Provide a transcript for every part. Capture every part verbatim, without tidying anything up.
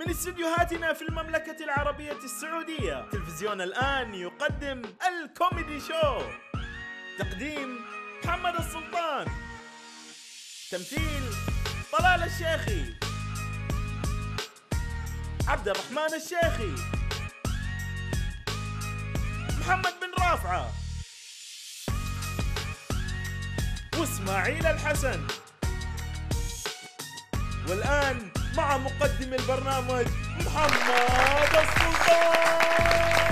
من استديوهاتنا في المملكة العربية السعودية. تلفزيون الآن يقدم الكوميدي شو. تقديم محمد السلطان. تمثيل طلال الشيخي، عبد الرحمن الشيخي، محمد بن رافعة، واسماعيل الحسن. والآن مع مقدم البرنامج محمد السلطان.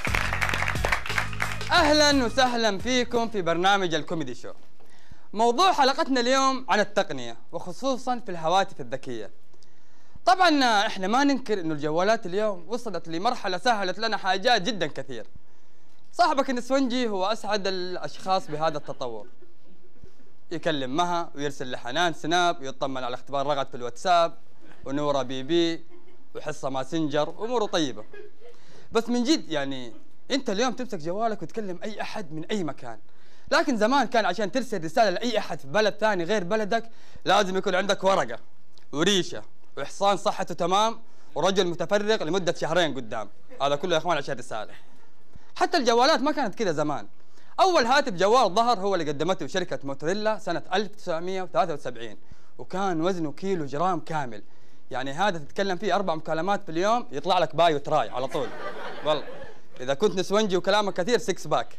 أهلا وسهلا فيكم في برنامج الكوميدي شو. موضوع حلقتنا اليوم عن التقنية وخصوصا في الهواتف الذكية. طبعا احنا ما ننكر انه الجوالات اليوم وصلت لمرحلة سهلت لنا حاجات جدا كثير. صاحبك النسونجي هو اسعد الاشخاص بهذا التطور. يكلم مها ويرسل لحنان سناب ويطمن على اختبار رغد في الواتساب ونورة بي بي وحصة ماسنجر واموره طيبة. بس من جد يعني انت اليوم تمسك جوالك وتكلم اي احد من اي مكان. لكن زمان كان عشان ترسل رسالة لاي احد في بلد ثاني غير بلدك لازم يكون عندك ورقة وريشة وحصان صحته تمام ورجل متفرغ لمدة شهرين قدام. هذا كله يا اخوان عشان رسالة. حتى الجوالات ما كانت كذا زمان. أول هاتف جوال ظهر هو اللي قدمته شركة موتوريلا سنة ألف وتسعمئة وثلاثة وسبعين وكان وزنه كيلو جرام كامل. يعني هذا تتكلم فيه أربع مكالمات في اليوم يطلع لك باي وتراي على طول. والله إذا كنت نسونجي وكلامك كثير سكس باك.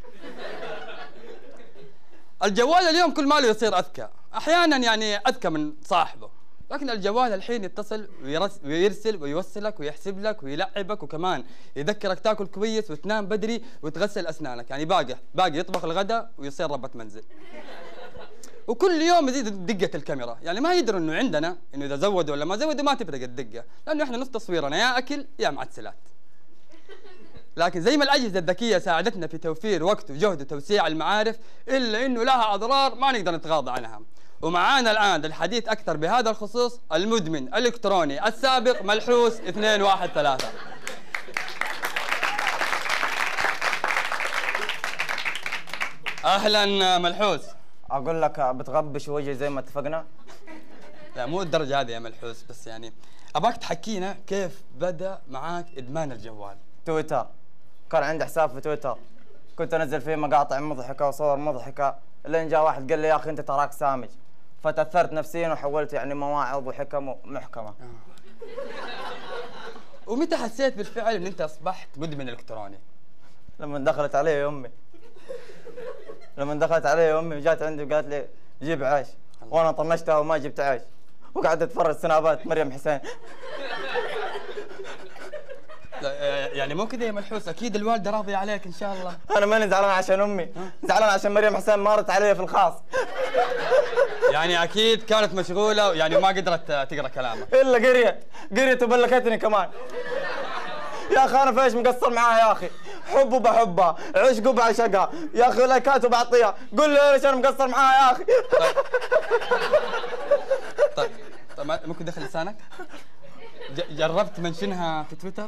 الجوال اليوم كل ماله يصير أذكى، أحيانا يعني أذكى من صاحبه. لكن الجوال الحين يتصل ويرسل ويوصلك ويحسب لك ويلعبك وكمان يذكرك تاكل كويس وتنام بدري وتغسل اسنانك. يعني باقي باقي يطبخ الغداء ويصير ربة منزل. وكل يوم يزيد دقة الكاميرا. يعني ما يدروا انه عندنا انه اذا زودوا ولا ما زودوا ما تفرق الدقة، لانه احنا نص تصويرنا يا اكل يا معسلات. لكن زي ما الاجهزة الذكية ساعدتنا في توفير وقت وجهد وتوسيع المعارف، الا انه لها اضرار ما نقدر نتغاضى عنها. ومعانا الآن للحديث أكثر بهذا الخصوص المدمن الإلكتروني السابق ملحوس اثنين واحد ثلاثة. أهلا ملحوس. أقول لك بتغبش وجهي زي ما اتفقنا؟ لا مو الدرجة هذه يا ملحوس، بس يعني أباك تحكينا كيف بدأ معاك إدمان الجوال؟ تويتر. كان عندي حساب في تويتر كنت أنزل فيه مقاطع مضحكة وصور مضحكة، لين جاء واحد قال لي يا أخي أنت تراك سامج، فتأثرت نفسيا وحولت يعني مواعظ وحكم محكمة. آه. ومتى حسيت بالفعل ان انت اصبحت مدمن الكتروني؟ لما دخلت علي امي. لما دخلت علي امي وجات عندي وقالت لي جيب عيش، وانا طنشتها وما جبت عيش، وقعدت اتفرج سنابات مريم حسين. يعني مو كذا يا ملحوس، اكيد الوالده راضيه عليك ان شاء الله. انا ماني زعلان عشان امي، زعلان عشان مريم حسين مارت علي في الخاص. يعني اكيد كانت مشغوله يعني ما قدرت تقرا كلامك. الا قريت قريت وبلكتني كمان. يا اخي انا فايش مقصر معاها يا اخي، حب وبحبها، عشق وبعشقها، يا اخي لايكات وبعطيها، قول لي ليش انا مقصر معاها يا اخي. طيب طيب ممكن تدخل لسانك؟ جربت منشنها في تويتر؟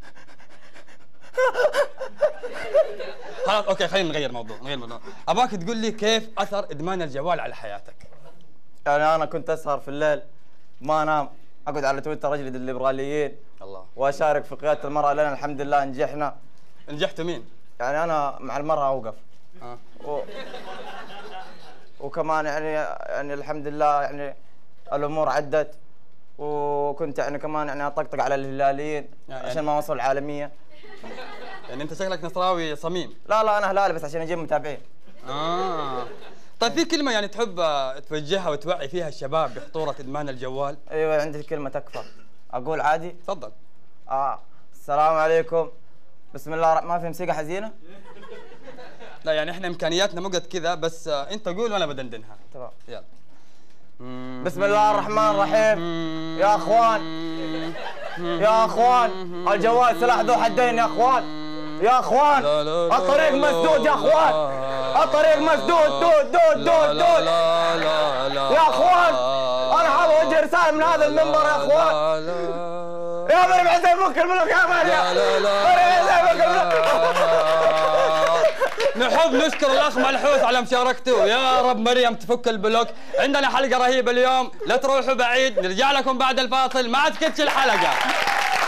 خلاص اوكي خلينا نغير موضوع نغير موضوع. اباك تقول لي كيف اثر ادمان الجوال على حياتك؟ يعني انا كنت اسهر في الليل ما انام، اقعد على تويتر اجلد الليبراليين الله واشارك في قياده المراه، لنا الحمد لله نجحنا. نجحتوا مين؟ يعني انا مع المراه اوقف. اه و... وكمان يعني يعني الحمد لله يعني الامور عدت، وكنت يعني كمان يعني اطقطق على الهلاليين يعني عشان ما وصلوا العالميه. يعني انت شكلك نصراوي صميم. لا لا انا هلالي بس عشان اجيب متابعين. اه طيب في كلمه يعني تحب توجهها وتوعي فيها الشباب بخطوره ادمان الجوال؟ ايوه عندي كلمه تكفى. اقول عادي؟ تفضل. اه السلام عليكم بسم الله. ما في موسيقى حزينه؟ لا يعني احنا امكانياتنا مو قد كذا، بس انت قول وانا بدندنها. تمام يلا. بسم الله الرحمن الرحيم. يا اخوان يا اخوان الجوال سلاح ذو حدين يا اخوان. يا اخوان الطريق مسدود يا اخوان، الطريق مسدود دود دود دود دود يا اخوان. انا حاب اوجه رساله من هذا المنبر يا اخوان. يا مريم حسين فك الملوك يا مريم. مريم حسين فك الملوك. نحب نشكر الاخ ملحوس على مشاركته. يا رب مريم تفك البلوك. عندنا حلقه رهيبه اليوم، لا تروحوا بعيد، نرجع لكم بعد الفاصل مع سكتش الحلقه.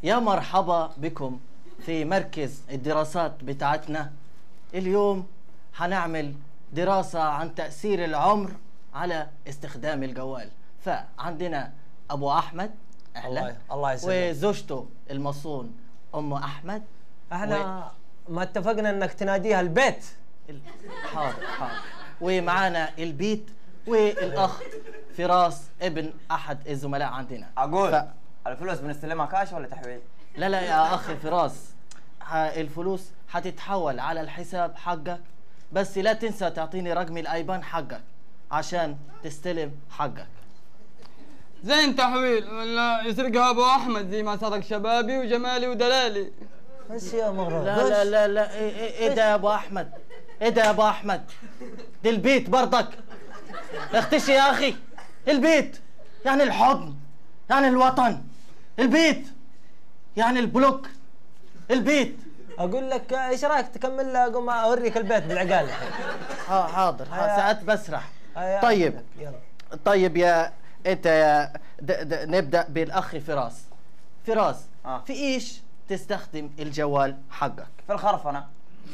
يا مرحبا بكم في مركز الدراسات بتاعتنا. اليوم هنعمل دراسة عن تأثير العمر على استخدام الجوال. فعندنا أبو أحمد، أهلا. الله الله يسلمك. وزوجته المصون أم أحمد. احنا و... ما اتفقنا انك تناديها البيت. حاضر حاضر. ومعانا البيت والأخ فراس ابن أحد الزملاء عندنا. اقول ف... الفلوس بنستلمها كاش ولا تحويل؟ لا لا يا أخي فراس، الفلوس هتتحول على الحساب حقك، بس لا تنسى تعطيني رقم الايبان حقك عشان تستلم حقك. زين تحويل ولا يسرقها ابو احمد زي ما سرق شبابي وجمالي ودلالي؟ بس يا مغرب. لا لا لا لا ايه, إيه, إيه ده يا ابو احمد؟ ايه ده يا ابو احمد؟ دي البيت برضك. اختشي يا اخي. البيت يعني الحضن، يعني الوطن. البيت يعني البلوك. البيت. اقول لك ايش رايك تكمل اقوم اوريك البيت بالعقال. اه حاضر. ساعات بسرح. هيا. طيب يلا. طيب يا انت يا د د نبدا بالاخ فراس. فراس آه. في ايش تستخدم الجوال حقك؟ في الخرفنه.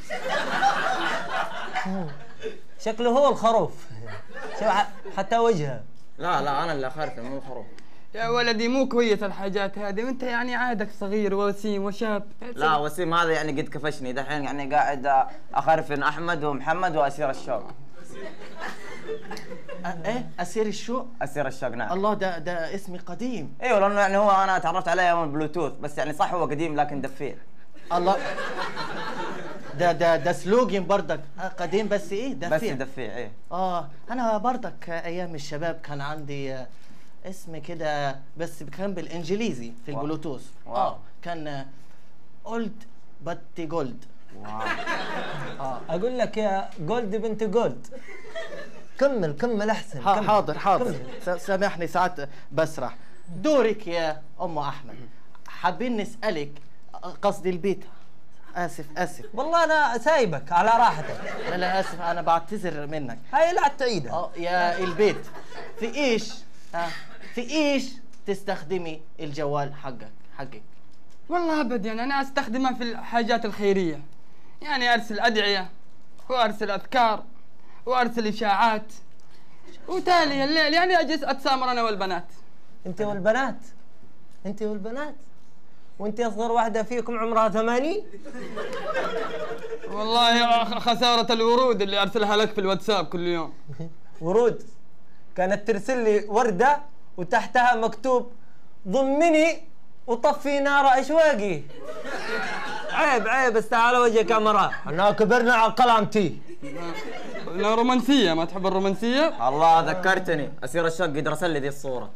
شكله هو الخروف. شوف حتى وجهه. لا لا انا اللي اخرفن مو الخروف. يا ولدي مو كويس الحاجات هذه، وانت يعني عادك صغير ووسيم وشاب. لا وسيم هذا يعني قد كفشني دحين، يعني قاعد اخرفن احمد ومحمد واسير الشوق. ايه اسير الشوق؟ اسير الشوق نعم. الله ده ده اسمي قديم. ايوه لانه يعني هو انا تعرفت عليه يوم البلوتوث، بس يعني صح هو قديم لكن دفيع. الله ده ده ده سلوجن برضك. آه قديم بس ايه دفيع. بس دفيع ايه. اه انا برضك ايام الشباب كان عندي آه اسم كده بس كان بالانجليزي في البلوتوث. واو. اه كان اولد بت جولد. واو. اه اقول لك يا جولد بنت جولد. كمل كمل احسن. ها كمل. حاضر حاضر. كمل. سامحني ساعات بسرح. دورك يا ام احمد. حابين نسالك، قصدي البيت. اسف اسف. والله انا سايبك على راحتك. لا لا اسف انا بعتذر منك. هاي لا تعيدها. اه يا البيت في ايش ها في ايش تستخدمي الجوال حقك حقك؟ والله ابد يعني انا استخدمها في الحاجات الخيريه، يعني ارسل ادعيه وارسل اذكار وارسل اشاعات، وتالي الليل يعني اجلس اتسامر انا والبنات. انت والبنات؟ انت والبنات؟ وانت اصغر واحده فيكم عمرها ثمانين؟ والله يا أخ خساره الورود اللي ارسلها لك في الواتساب كل يوم. ورود كانت ترسل لي ورده وتحتها مكتوب ضمني وطفي نار اشواقي. عيب عيب استعى على وجه كاميرا. احنا كبرنا على قلمتي. لا رومانسيه، ما تحب الرومانسيه؟ الله ذكرتني اسير الشوق قد رسل لي ذي الصوره.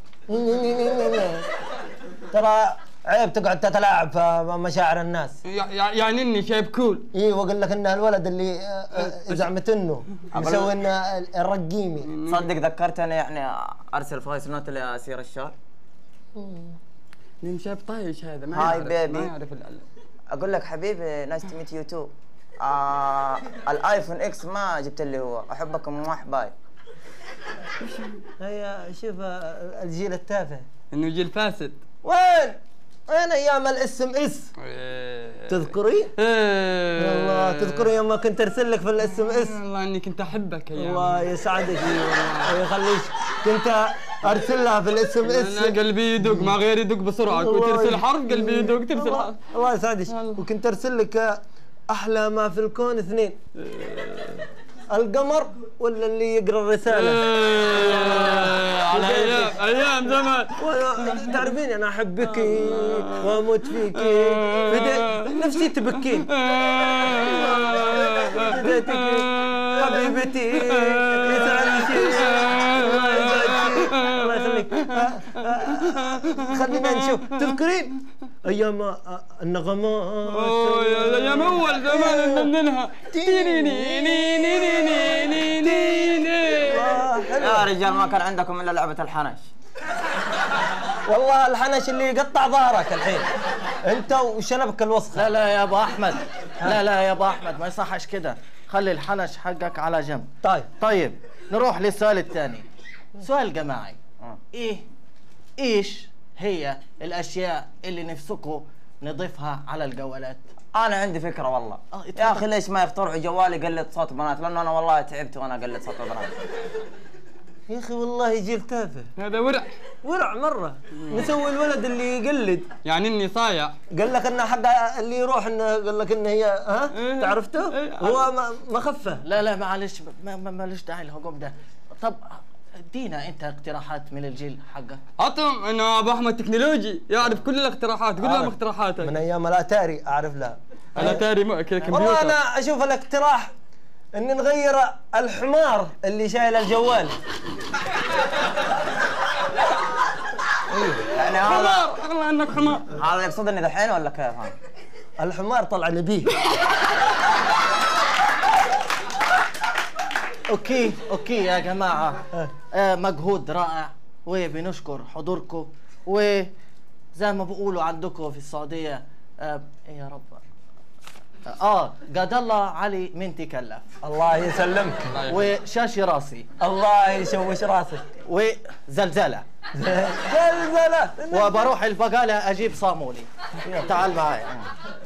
ترى عيب تقعد تتلاعب في مشاعر الناس. يعني اني شايب كول. اي واقول لك انه الولد اللي زعمت انه مسوي انه الرقيمي. تصدق ذكرتني يعني ارسل فويس نوت لاسير الشوق. مين شايب طايش هذا؟ ما هاي يعرف بيبي. ما يعرف اقول لك حبيبي نايس تو ميت يو تو. آه الايفون اكس ما جبت اللي هو احبك ام محباي. هيا شوف الجيل التافه. انه جيل فاسد. وين؟ وين ايام الاس ام اس؟ تذكرين؟ ايه والله تذكري يوم كنت ارسل لك في الاس ام اس؟ والله اني كنت احبك ايام. الله يسعدك ويخليك. كنت ارسل لها في الاس ام اس. انا قلبي يدق ما غير يدق بسرعه، كنت ترسل حرف قلبي يدق ترسل حرف. الله يسعدك. وكنت ارسل لك احلى ما في الكون اثنين، القمر ولا اللي يقرا الرساله. على ايام ايام زمان. تعرفين انا احبك واموت فيك، نفسي تبكين. بديتك حبيبتي يسعدك الله يسعدك الله يخليك. خلينا نشوف. تذكرين ايام النغمات؟ اوه يا ايام اول زمان ننها. يا رجال ما كان عندكم الا لعبه الحنش. والله الحنش اللي يقطع ظهرك الحين انت وشنبك الوسخ. لا لا يا ابو احمد، لا لا يا ابو احمد ما يصحش كده. خلي الحنش حقك على جنب. طيب طيب نروح للسؤال الثاني. سؤال جماعي. ايه ايش هي الاشياء اللي نفسكم نضيفها على الجوالات؟ انا عندي فكره والله. آه، يا اخي ليش ما يخترعوا جوال يقلد صوت بنات؟ لانه انا والله تعبت وانا اقلد صوت البنات. يا اخي والله جيل تافه، هذا ورع. ورع مره. نسوي الولد اللي يقلد، يعني اني صايع. قال لك انه حق اللي يروح انه قال لك انه هي ها إيه. عرفته؟ إيه. هو ما ما خفه. لا لا معلش، ما ما- مالوش داعي للهجوم ده. طب ادينا انت اقتراحات من الجيل حقك. عطهم انه ابو احمد تكنولوجي يعرف كل الاقتراحات، قول لهم عارف. اقتراحاتك. من ايام الاتاري اعرف لها. انا تاري م- كذا والله كمبيوتر. انا اشوف الاقتراح ان نغير الحمار اللي شايل الجوال. يعني هذا حمار، والله انك حمار. هذا يقصدني دحين ولا كيف؟ ها؟ الحمار طلع نبيه. اوكي اوكي يا جماعه، آه مجهود رائع وبنشكر حضوركم، وزي ما بيقولوا عندكم في السعوديه آه ايه يا رب، اه قاد الله علي من تكلف، الله يسلمك. وشاشي راسي، الله يشوش راسك. وزلزله، زلزله. وبروح البقاله اجيب صامولي. تعال معايا.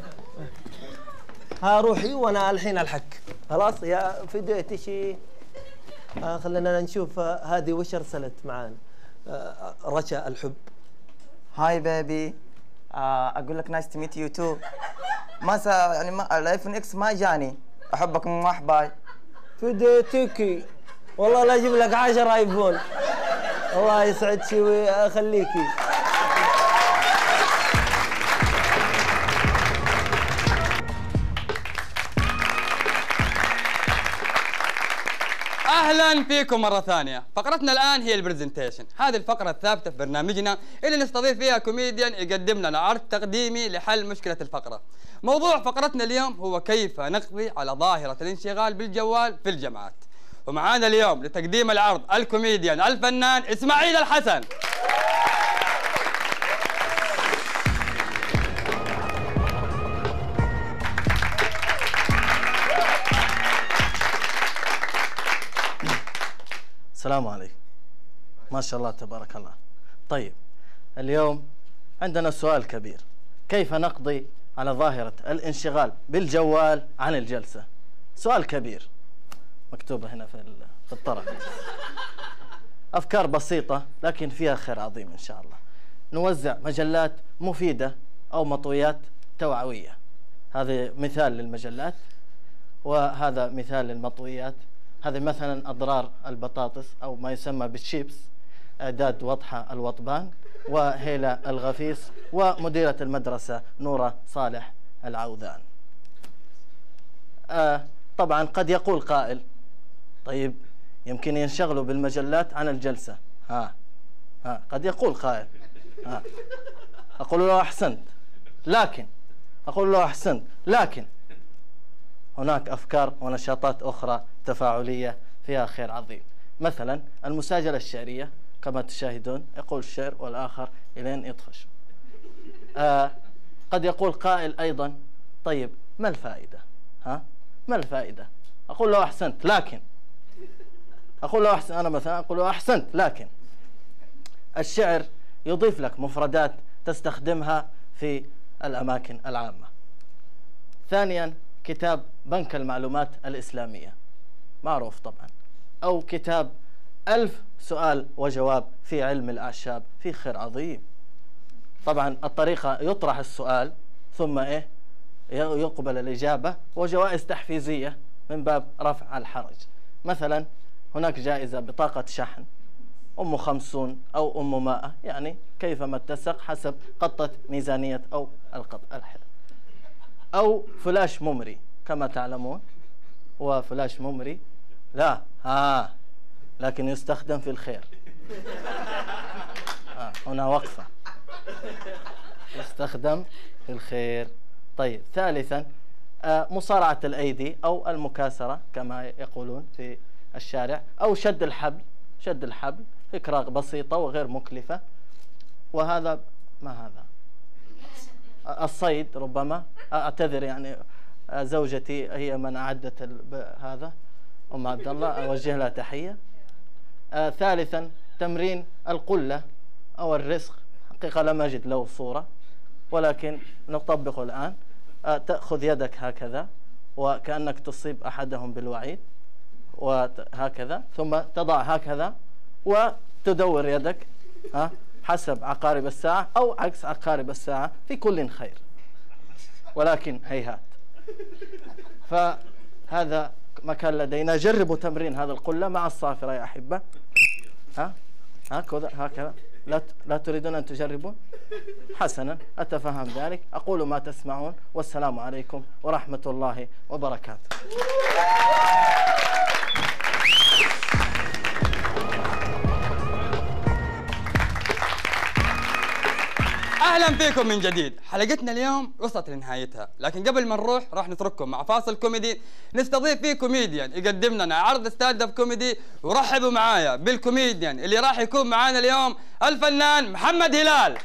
ها روحي وانا الحين الحك. خلاص يا فديتي شيء. آه خلينا نشوف آه هذه وش ارسلت معانا. آه رشا الحب. هاي بيبي، اقول لك نايس تو ميت يو تو. ما سا يعني ما الايفون اكس ما جاني. احبك مح باي. فديتك والله لا اجيب لك عشرة ايفون. الله يسعدك ويخليكي. اهلا فيكم مره ثانيه. فقرتنا الان هي البرزنتيشن. هذه الفقره الثابته في برنامجنا اللي نستضيف فيها كوميديان يقدم لنا عرض تقديمي لحل مشكله الفقره. موضوع فقرتنا اليوم هو كيف نقضي على ظاهره الانشغال بالجوال في الجامعات. ومعانا اليوم لتقديم العرض الكوميديان الفنان اسماعيل الحسن. السلام عليكم. ما شاء الله تبارك الله. طيب اليوم عندنا سؤال كبير، كيف نقضي على ظاهرة الانشغال بالجوال عن الجلسة؟ سؤال كبير مكتوبة هنا في في الطرف. أفكار بسيطة لكن فيها خير عظيم إن شاء الله. نوزع مجلات مفيدة أو مطويات توعوية. هذا مثال للمجلات وهذا مثال للمطويات. هذه مثلا أضرار البطاطس أو ما يسمى بالشيبس، إعداد وضحى الوطبان، وهيلة الغفيس، ومديرة المدرسة نورة صالح العوذان. آه طبعا قد يقول قائل طيب يمكن ينشغلوا بالمجلات عن الجلسة. ها ها قد يقول قائل. ها أقول له أحسنت، لكن أقول له أحسنت لكن هناك أفكار ونشاطات أخرى تفاعلية فيها خير عظيم. مثلا المساجلة الشعرية كما تشاهدون، يقول الشعر والآخر إلين يطفش. آه قد يقول قائل أيضا طيب ما الفائدة؟ ها ما الفائدة؟ أقول له أحسنت لكن أقول له أحسن أنا مثلا أقول له أحسنت لكن الشعر يضيف لك مفردات تستخدمها في الأماكن العامة. ثانيا كتاب بنك المعلومات الإسلامية معروف طبعا، أو كتاب ألف سؤال وجواب في علم الأعشاب، في خير عظيم. طبعا الطريقة يطرح السؤال ثم إيه يقبل الإجابة، وجوائز تحفيزية من باب رفع الحرج. مثلا هناك جائزة بطاقة شحن أم خمسون أو أم مائة، يعني كيفما اتسق حسب قطة ميزانية أو القط الحل. أو فلاش ممري كما تعلمون، وفلاش ممري لا ها لكن يستخدم في الخير. آه هنا وقفة، يستخدم في الخير. طيب ثالثا آه مصارعة الأيدي أو المكاسرة كما يقولون في الشارع، أو شد الحبل. شد الحبل فكرة بسيطة وغير مكلفة. وهذا ما هذا الصيد ربما، أعتذر يعني زوجتي هي من أعدت هذا، أم عبد الله، أوجه لها تحية. آه ثالثا تمرين القلة أو الرزق، حقيقة لم أجد له صورة. ولكن نطبقه الآن. تأخذ يدك هكذا وكأنك تصيب أحدهم بالوعيد وهكذا، ثم تضع هكذا وتدور يدك ها حسب عقارب الساعة أو عكس عقارب الساعة، في كل خير، ولكن هيهات. فهذا مكان لدينا. جربوا تمرين هذا القلة مع الصافرة يا أحبة. ها هكذا هكذا. لا لا تريدون أن تجربون؟ حسنا، أتفهم ذلك. أقول ما تسمعون، والسلام عليكم ورحمة الله وبركاته. اهلا فيكم من جديد. حلقتنا اليوم وصلت لنهايتها، لكن قبل ما نروح راح نترككم مع فاصل كوميدي نستضيف فيه كوميديان يقدم لنا عرض ستاند اب كوميدي. ورحبوا معايا بالكوميديان اللي راح يكون معانا اليوم، الفنان محمد هلال.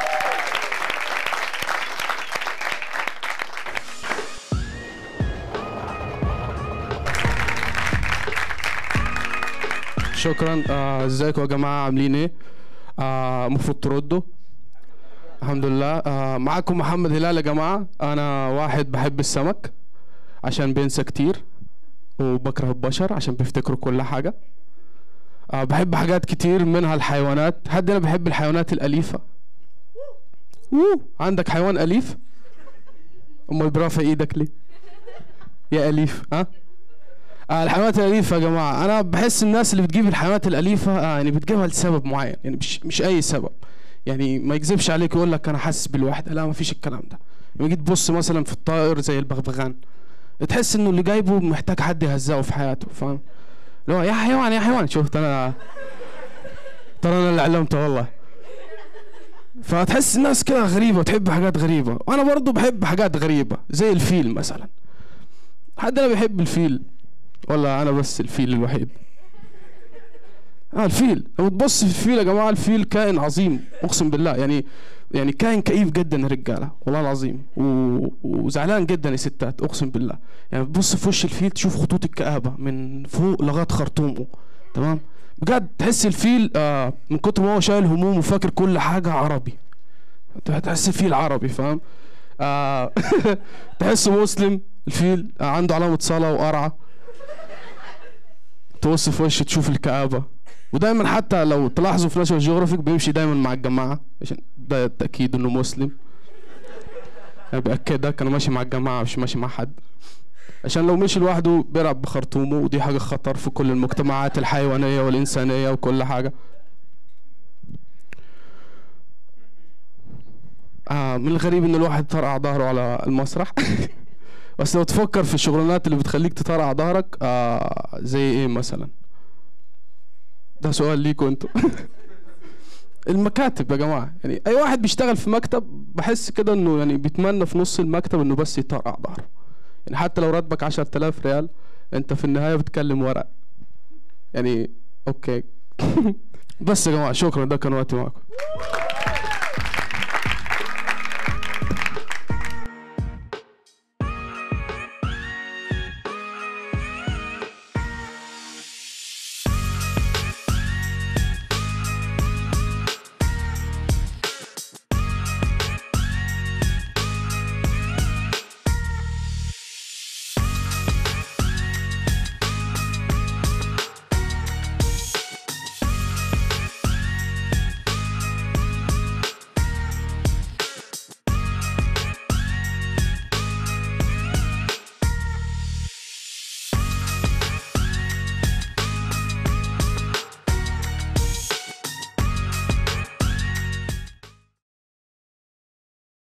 شكرا. ازيكم يا جماعه، عاملين ايه؟ المفروض تردوا. الحمد لله. آه معاكم محمد هلال يا جماعة. أنا واحد بحب السمك عشان بينسى كتير، وبكره البشر عشان بيفتكروا كل حاجة. آه بحب حاجات كتير منها الحيوانات. حد أنا بحب الحيوانات الأليفة. أوه. عندك حيوان أليف؟ أمال برافع إيدك ليه؟ يا أليف. ها؟ آه الحيوانات الأليفة يا جماعة، أنا بحس الناس اللي بتجيب الحيوانات الأليفة آه يعني بتجيبها لسبب معين، يعني مش مش أي سبب. يعني ما يكذبش عليك يقول لك انا حاسس بالوحده، لا ما فيش الكلام ده. لما جيت تبص مثلا في الطائر زي البغبغان، تحس انه اللي جايبه محتاج حد يهزقه في حياته، فاهم؟ اللي هو يا حيوان يا حيوان. شفت انا ترى انا اللي علمته والله. فتحس الناس كده غريبه وتحب حاجات غريبه، وانا برضو بحب حاجات غريبه زي الفيل مثلا. حد انا بيحب الفيل ولا انا بس الفيل الوحيد؟ اه الفيل. لو تبص في الفيل يا جماعه، الفيل كائن عظيم اقسم بالله. يعني يعني كائن كئيب جدا يا رجاله والله العظيم، و... وزعلان جدا يا ستات اقسم بالله. يعني تبص في وش الفيل تشوف خطوط الكآبه من فوق لغايه خرطومه، تمام؟ بجد تحس الفيل آه من كتر ما هو شايل هموم وفاكر كل حاجه عربي. تحس الفيل عربي، فاهم؟ آه تحسه مسلم الفيل. آه عنده علامه صلاه وقرعه. تبص في وشه تشوف الكآبه. ودايما حتى لو تلاحظوا في ناشونال جيوغرافيك بيمشي دايما مع الجماعه، عشان ده التاكيد انه مسلم. انا باكدك انا ماشي مع الجماعه مش ماشي مع حد، عشان لو مشي لوحده بيلعب بخرطومه، ودي حاجه خطر في كل المجتمعات الحيوانيه والانسانيه وكل حاجه. آه من الغريب ان الواحد يطرقع ظهره على المسرح. بس لو تفكر في الشغلانات اللي بتخليك تطرقع ظهرك آه زي ايه مثلا؟ ده سؤال ليكوا انتوا. المكاتب يا جماعه، يعني اي واحد بيشتغل في مكتب بحس كده انه يعني بيتمنى في نص المكتب انه بس يطرقع ظهره. يعني حتى لو راتبك عشرة آلاف ريال انت في النهايه بتكلم ورق. يعني اوكي. بس يا جماعه شكرا، ده كان وقتي معاكم.